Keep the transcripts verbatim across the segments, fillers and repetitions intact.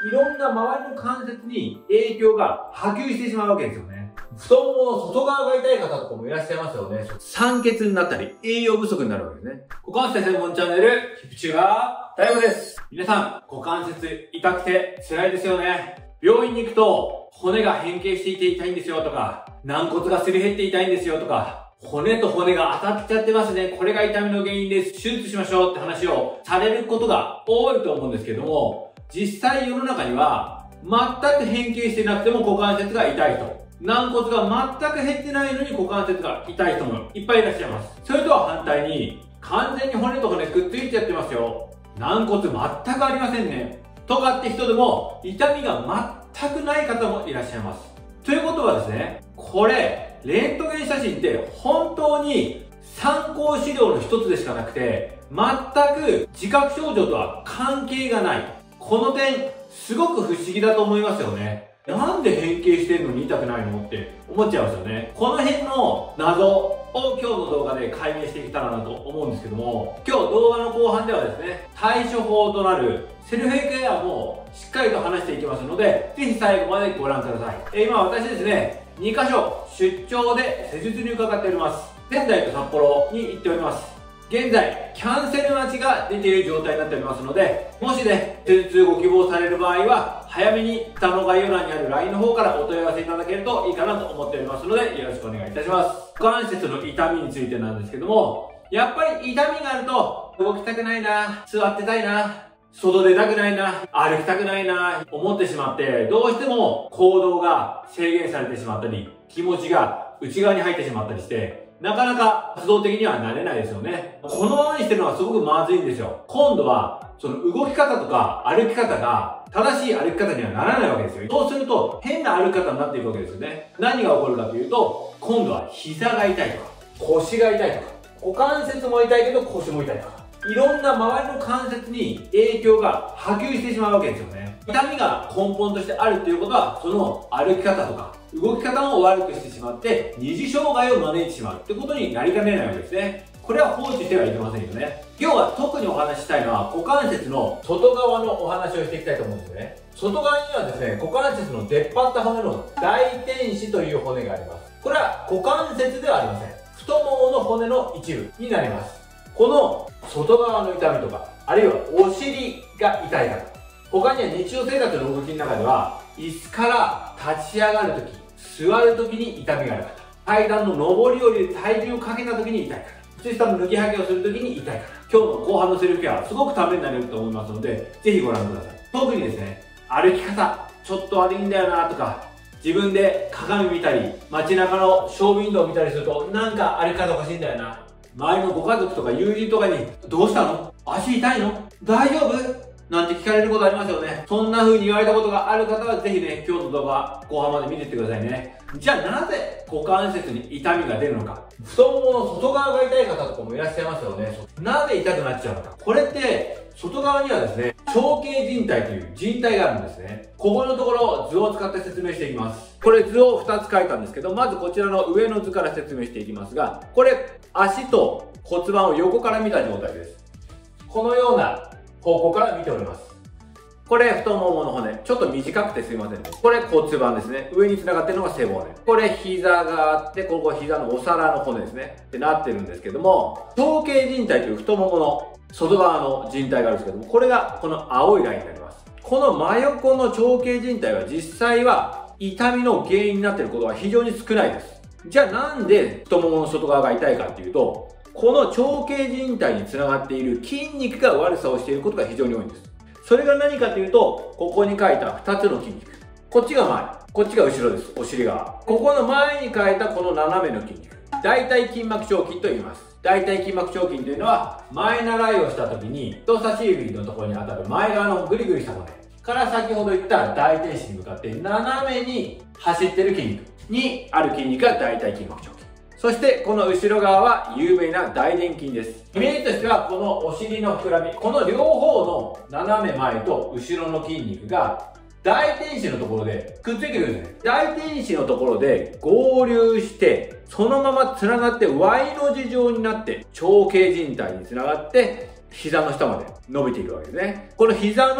いろんな周りの関節に影響が波及してしまうわけですよね。太ももの外側が痛い方とかもいらっしゃいますよね。酸欠になったり、栄養不足になるわけですね。股関節専門チャンネル、ヒプチューバー、大悟です。皆さん、股関節痛くて辛いですよね。病院に行くと、骨が変形していて痛いんですよとか、軟骨がすり減って痛いんですよとか、骨と骨が当たっちゃってますね。これが痛みの原因です。手術しましょうって話をされることが多いと思うんですけども、実際世の中には、全く変形してなくても股関節が痛い人。軟骨が全く減ってないのに股関節が痛い人もいっぱいいらっしゃいます。それとは反対に、完全に骨と骨くっついちゃってますよ。軟骨全くありませんね。とかって人でも、痛みが全くない方もいらっしゃいます。ということはですね、これ、レントゲン写真って本当に参考資料の一つでしかなくて、全く自覚症状とは関係がない。この点、すごく不思議だと思いますよね。なんで変形してんのに痛くないのって思っちゃいますよね。この辺の謎を今日の動画で解明していけたらなと思うんですけども、今日動画の後半ではですね、対処法となるセルフケアもしっかりと話していきますので、ぜひ最後までご覧ください。えー、今私ですね、にかしょ出張で施術に伺っております。仙台と札幌に行っております。現在、キャンセル待ちが出ている状態になっておりますので、もしね、施術ご希望される場合は、早めに下の概要欄にある ライン の方からお問い合わせいただけるといいかなと思っておりますので、よろしくお願いいたします。股関節の痛みについてなんですけども、やっぱり痛みがあると、動きたくないな、座ってたいな、外出たくないな、歩きたくないな、思ってしまって、どうしても行動が制限されてしまったり、気持ちが内側に入ってしまったりして、なかなか活動的にはなれないですよね。このままにしてるのはすごくまずいんですよ。今度は、その動き方とか歩き方が正しい歩き方にはならないわけですよ。そうすると変な歩き方になっていくわけですよね。何が起こるかというと、今度は膝が痛いとか、腰が痛いとか、股関節も痛いけど腰も痛いとか、いろんな周りの関節に影響が波及してしまうわけですよね。痛みが根本としてあるということは、その歩き方とか、動き方も悪くしてしまって、二次障害を招いてしまうってことになりかねないわけですね。これは放置してはいけませんよね。今日は特にお話ししたいのは、股関節の外側のお話をしていきたいと思うんですね。外側にはですね、股関節の出っ張った骨の大天子という骨があります。これは股関節ではありません。太ももの骨の一部になります。この外側の痛みとか、あるいはお尻が痛い方、他には日常生活の動きの中では、椅子から立ち上がるとき、座るときに痛みがある方、階段の上り下りで体重をかけたときに痛い方、靴下の脱ぎはぎをするときに痛い方、今日の後半のセルフケア、すごくためになれると思いますので、ぜひご覧ください。特にですね、歩き方、ちょっと悪いんだよなとか、自分で鏡見たり、街中のショーウィンドウを見たりすると、なんか歩き方おかしいんだよな。周りのご家族とか友人とかに、どうしたの？足痛いの？大丈夫？なんて聞かれることありますよね。そんな風に言われたことがある方はぜひね、今日の動画後半まで見ていってくださいね。じゃあなぜ股関節に痛みが出るのか。太ももの外側が痛い方とかもいらっしゃいますよね。なぜ痛くなっちゃうのか。これって外側にはですね、長径靭帯という靭帯があるんですね。ここのところ図を使って説明していきます。これ図をふたつ書いたんですけど、まずこちらの上の図から説明していきますが、これ足と骨盤を横から見た状態です。このような方向から見ております。これ太ももの骨。ちょっと短くてすいませんね。これ骨盤ですね。上に繋がってるのが背骨。これ膝があって、ここ膝のお皿の骨ですね。ってなってるんですけども、長径靭帯という太ももの外側の靭帯があるんですけども、これがこの青いラインになります。この真横の長径靭帯は実際は痛みの原因になっていることは非常に少ないです。じゃあなんで太ももの外側が痛いかっていうと、この長径靭帯につながっている筋肉が悪さをしていることが非常に多いんです。それが何かというと、ここに書いたふたつの筋肉。こっちが前、こっちが後ろです。お尻側。ここの前に書いたこの斜めの筋肉。大腿筋膜張筋と言います。大腿筋膜張筋というのは、前習いをした時に、人差し指のところに当たる前側のグリグリした骨から先ほど言った大天子に向かって斜めに走ってる筋肉にある筋肉が大腿筋膜張筋。そしてこの後ろ側は有名な大臀筋です。イメージとしてはこのお尻の膨らみ、この両方の斜め前と後ろの筋肉が大天子のところでくっついてくるんですね。大天子のところで合流して、そのまま繋がって Y の字状になって長径靭帯に繋がって膝の下まで伸びていくわけですね。この膝の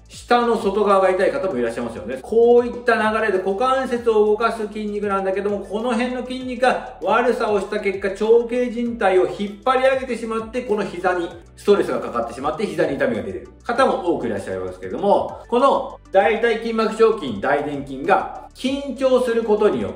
下の外側が痛い方もいらっしゃいますよね。こういった流れで股関節を動かす筋肉なんだけども、この辺の筋肉が悪さをした結果、長径靭帯を引っ張り上げてしまって、この膝にストレスがかかってしまって、膝に痛みが出ている方も多くいらっしゃいますけれども、この大腿筋膜張筋、大臀筋が緊張することによって、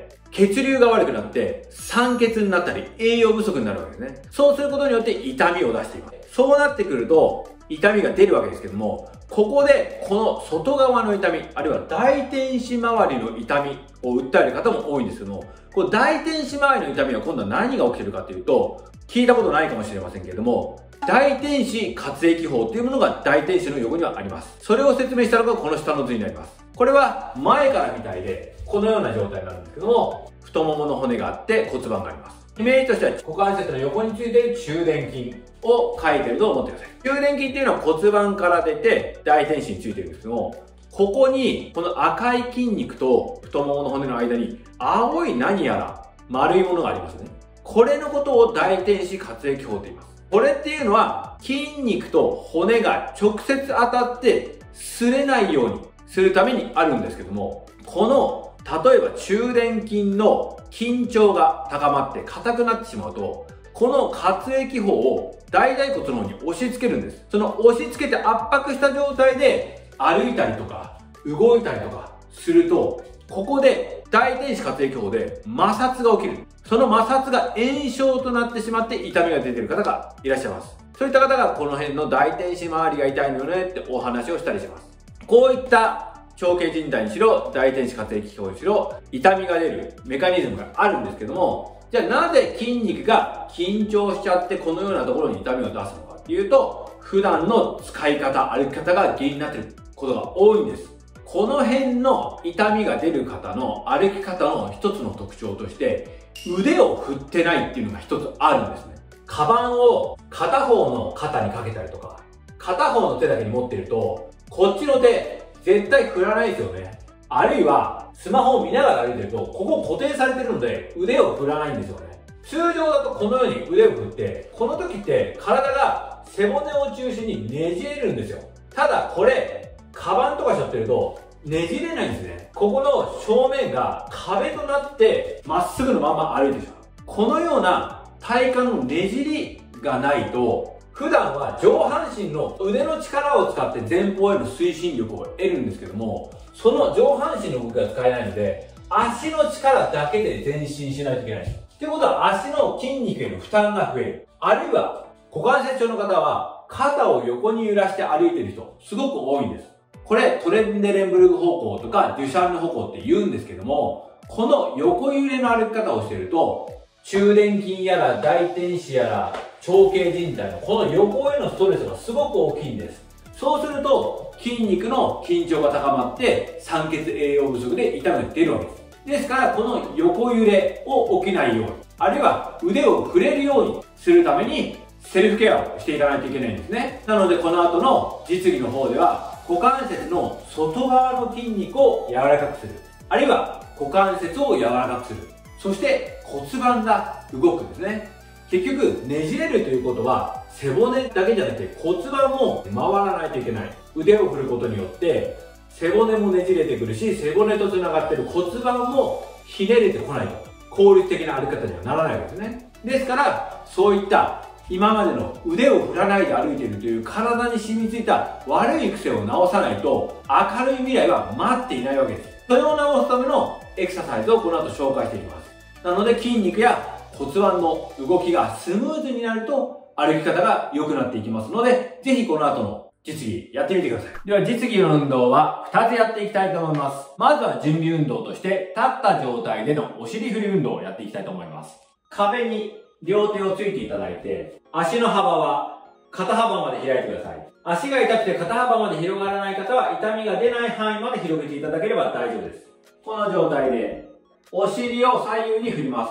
血流が悪くなって酸欠になったり栄養不足になるわけですね。そうすることによって痛みを出していく。そうなってくると痛みが出るわけですけども、ここでこの外側の痛み、あるいは大天使周りの痛みを訴える方も多いんですけども、この大天使周りの痛みは今度は何が起きてるかというと、聞いたことないかもしれませんけれども、大天使活液法というものが大天使の横にはあります。それを説明したのがこの下の図になります。これは前からみたいで、このような状態なんですけども、太ももの骨があって骨盤があります。イメージとしては股関節の横についている中殿筋を書いてると思ってください。中殿筋っていうのは骨盤から出て大天使についてるんですけども、ここにこの赤い筋肉と太ももの骨の間に青い何やら丸いものがありますね。これのことを大天使活液法と言います。これっていうのは筋肉と骨が直接当たって擦れないようにするためにあるんですけども、この例えば中殿筋の緊張が高まって硬くなってしまうと、この活液包を大腿骨の方に押し付けるんです。その押し付けて圧迫した状態で歩いたりとか動いたりとかすると、ここで大天使活液包で摩擦が起きる。その摩擦が炎症となってしまって痛みが出ている方がいらっしゃいます。そういった方がこの辺の大天使周りが痛いのよねってお話をしたりします。こういった長径靭帯にしろ、大天使活液包にしろ、痛みが出るメカニズムがあるんですけども、じゃあなぜ筋肉が緊張しちゃってこのようなところに痛みを出すのかっていうと、普段の使い方、歩き方が原因になっていることが多いんです。この辺の痛みが出る方の歩き方の一つの特徴として、腕を振ってないっていうのが一つあるんですね。カバンを片方の肩にかけたりとか、片方の手だけに持ってると、こっちの手、絶対振らないですよね。あるいは、スマホを見ながら歩いてると、ここ固定されてるので、腕を振らないんですよね。通常だとこのように腕を振って、この時って体が背骨を中心にねじれるんですよ。ただこれ、カバンとかしちゃってると、ねじれないんですね。ここの正面が壁となって、まっすぐのまま歩いてしまう。このような体幹のねじりがないと、普段は上半身の腕の力を使って前方への推進力を得るんですけども、その上半身の動きが使えないので、足の力だけで前進しないといけないんです。ということは足の筋肉への負担が増える。あるいは股関節症の方は肩を横に揺らして歩いている人、すごく多いんです。これトレンデレンブルグ方向とかデュシャンヌ方向って言うんですけども、この横揺れの歩き方をしていると、中殿筋やら大天使やら長径靭帯のこの横へのストレスがすごく大きいんです。そうすると筋肉の緊張が高まって酸欠栄養不足で痛みが出るわけです。ですからこの横揺れを起きないように、あるいは腕を振れるようにするためにセルフケアをしていかないといけないんですね。なのでこの後の実技の方では股関節の外側の筋肉を柔らかくする、あるいは股関節を柔らかくする、そして骨盤が動くんですね。結局ねじれるということは背骨だけじゃなくて骨盤も回らないといけない。腕を振ることによって背骨もねじれてくるし、背骨とつながっている骨盤もひねれてこないと効率的な歩き方にはならないわけですね。ですからそういった今までの腕を振らないで歩いているという体に染みついた悪い癖を直さないと明るい未来は待っていないわけです。それを直すためのエクササイズをこの後紹介していきます。なので筋肉や骨盤の動きがスムーズになると歩き方が良くなっていきますので、ぜひこの後の実技やってみてください。では実技の運動はふたつやっていきたいと思います。まずは準備運動として立った状態でのお尻振り運動をやっていきたいと思います。壁に両手をついていただいて、足の幅は肩幅まで開いてください。足が痛くて肩幅まで広がらない方は痛みが出ない範囲まで広げていただければ大丈夫です。この状態でお尻を左右に振ります。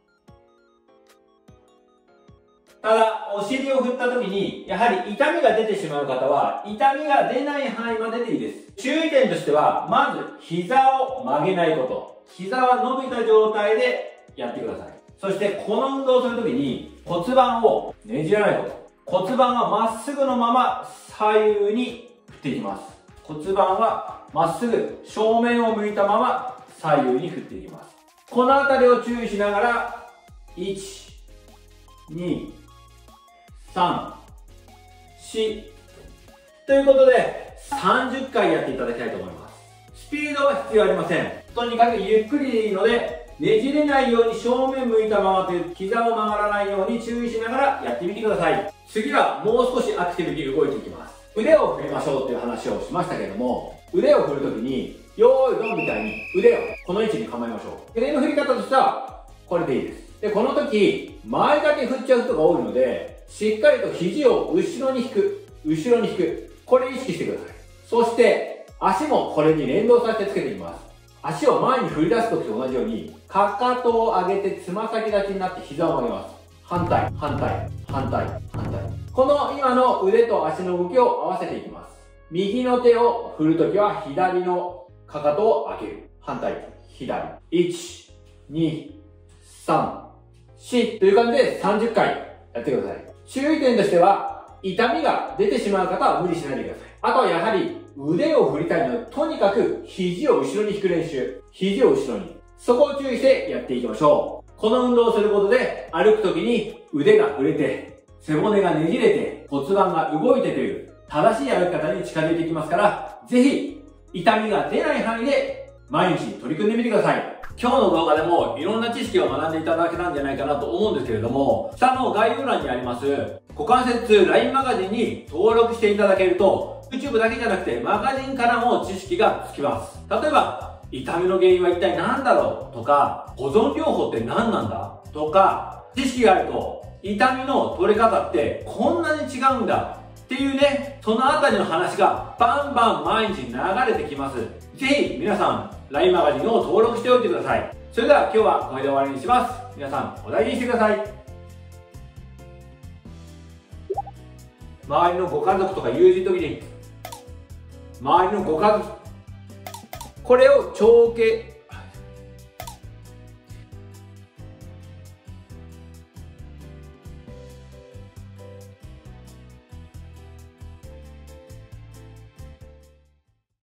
ただ、お尻を振った時に、やはり痛みが出てしまう方は、痛みが出ない範囲まででいいです。注意点としては、まず、膝を曲げないこと。膝は伸びた状態でやってください。そして、この運動をするときに、骨盤をねじらないこと。骨盤はまっすぐのまま左右に振っていきます。 骨盤はまっすぐ正面を向いたまま左右に振っていきます。この辺りを注意しながら、いち、に、さん、しということでさんじゅっかいやっていただきたいと思います。スピードは必要ありません。とにかくゆっくりでいいので、ねじれないように正面向いたままという膝を曲がらないように注意しながらやってみてください。次はもう少しアクティブに動いていきます。腕を振りましょうという話をしましたけれども、腕を振るときに、よーいドンみたいに腕をこの位置に構えましょう。腕の振り方としては、これでいいです。で、この時、前だけ振っちゃう人が多いので、しっかりと肘を後ろに引く。後ろに引く。これ意識してください。そして、足もこれに連動させてつけていきます。足を前に振り出す時と同じように、かかとを上げてつま先立ちになって膝を曲げます。反対、反対、反対、反対。この今の腕と足の動きを合わせていきます。右の手を振るときは左のかかとを上げる。反対、左。いち、に、さん、しという感じでさんじゅっかいやってください。注意点としては、痛みが出てしまう方は無理しないでください。あとはやはり腕を振りたいので、とにかく肘を後ろに引く練習。肘を後ろに。そこを注意してやっていきましょう。この運動をすることで歩くときに腕が振れて、背骨がねじれて、骨盤が動いてという正しい歩き方に近づいていきますから、ぜひ痛みが出ない範囲で毎日取り組んでみてください。今日の動画でもいろんな知識を学んでいただけたんじゃないかなと思うんですけれども、下の概要欄にあります股関節 ライン マガジンに登録していただけると、YouTube だけじゃなくてマガジンからも知識がつきます。例えば、痛みの原因は一体何だろうとか、保存療法って何なんだとか、知識があると痛みの取れ方ってこんなに違うんだっていうね、そのあたりの話がバンバン毎日流れてきます。ぜひ皆さん ライン マガジンを登録しておいてください。それでは今日はこれで終わりにします。皆さんお大事にしてください。周りのご家族とか友人の時に、周りのご家族、これを長径